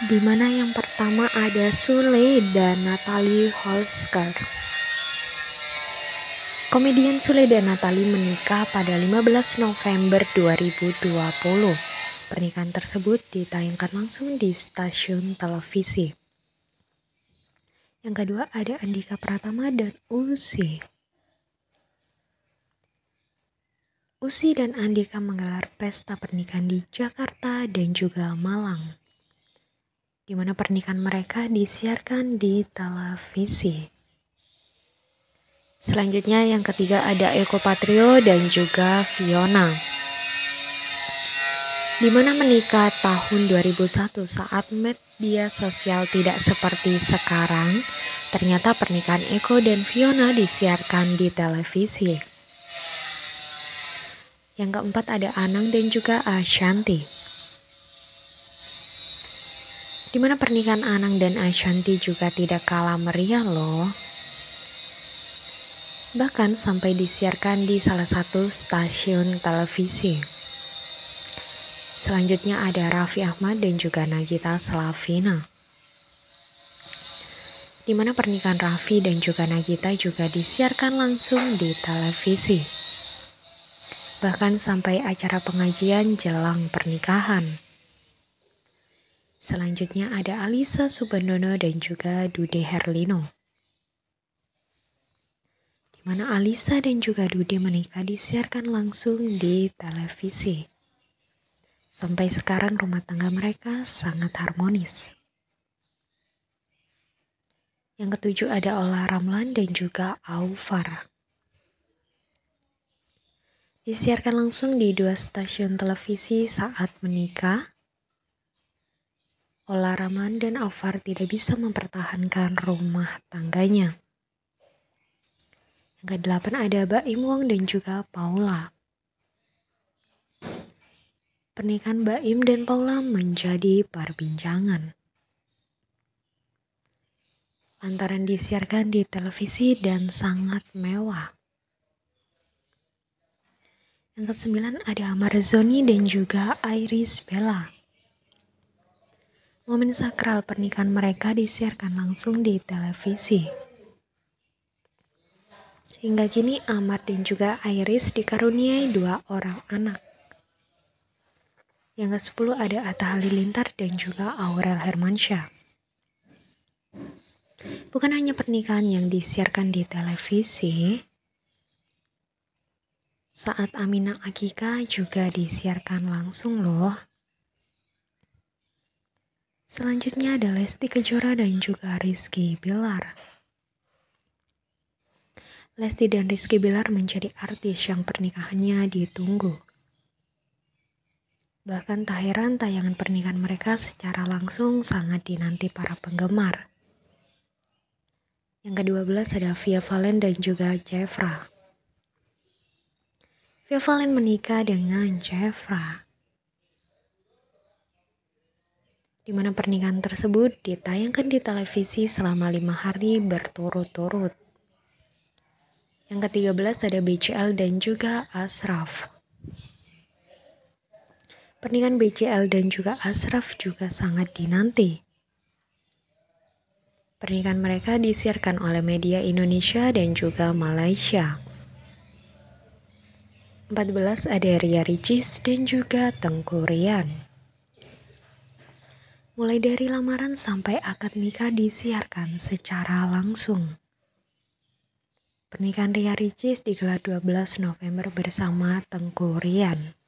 di mana yang pertama ada Sule dan Natalie Holsker. Komedian Sule dan Natalie menikah pada 15 November 2020. Pernikahan tersebut ditayangkan langsung di stasiun televisi. Yang kedua ada Andika Pratama dan Usi. Usi dan Andika menggelar pesta pernikahan di Jakarta dan juga Malang, di mana pernikahan mereka disiarkan di televisi. Selanjutnya yang ketiga ada Eko Patrio dan juga Fiona, di mana menikah tahun 2001 saat media sosial tidak seperti sekarang. Ternyata pernikahan Eko dan Fiona disiarkan di televisi. Yang keempat ada Anang dan juga Ashanti, di mana pernikahan Anang dan Ashanti juga tidak kalah meriah loh. Bahkan sampai disiarkan di salah satu stasiun televisi. Selanjutnya ada Raffi Ahmad dan juga Nagita Slavina, di mana pernikahan Raffi dan juga Nagita juga disiarkan langsung di televisi. Bahkan sampai acara pengajian jelang pernikahan. Selanjutnya ada Alisa Subandono dan juga Dude Herlino, di mana Alisa dan juga Dude menikah disiarkan langsung di televisi. Sampai sekarang rumah tangga mereka sangat harmonis. Yang ketujuh ada Olla Ramlan dan juga Aufar. Disiarkan langsung di 2 stasiun televisi saat menikah. Olla Ramlan dan Aufar tidak bisa mempertahankan rumah tangganya. Yang ke-8 ada Baim Wong dan juga Paula. Pernikahan Baim dan Paula menjadi perbincangan lantaran disiarkan di televisi dan sangat mewah. Yang ke-9 ada Marzoni dan juga Iris Bella. Momen sakral pernikahan mereka disiarkan langsung di televisi. Hingga kini Amar dan juga Iris dikaruniai 2 orang anak. Yang ke-10 ada Atta Halilintar dan juga Aurel Hermansyah. Bukan hanya pernikahan yang disiarkan di televisi, saat Aminah Akika juga disiarkan langsung loh. Selanjutnya ada Lesti Kejora dan juga Rizky Bilar. Lesti dan Rizky Bilar menjadi artis yang pernikahannya ditunggu. Bahkan tak heran tayangan pernikahan mereka secara langsung sangat dinanti para penggemar. Yang ke-12 ada Via Valen dan juga Jeffra. Via Valen menikah dengan Jeffra, di mana pernikahan tersebut ditayangkan di televisi selama 5 hari berturut-turut. Yang ke-13 ada BCL dan juga Ashraf. Pernikahan BCL dan juga Ashraf juga sangat dinanti. Pernikahan mereka disiarkan oleh media Indonesia dan juga Malaysia. 14 ada Ria Ricis dan juga Tengku Ryan. Mulai dari lamaran sampai akad nikah disiarkan secara langsung. Pernikahan Ria Ricis digelar 12 November bersama Tengku Ryan.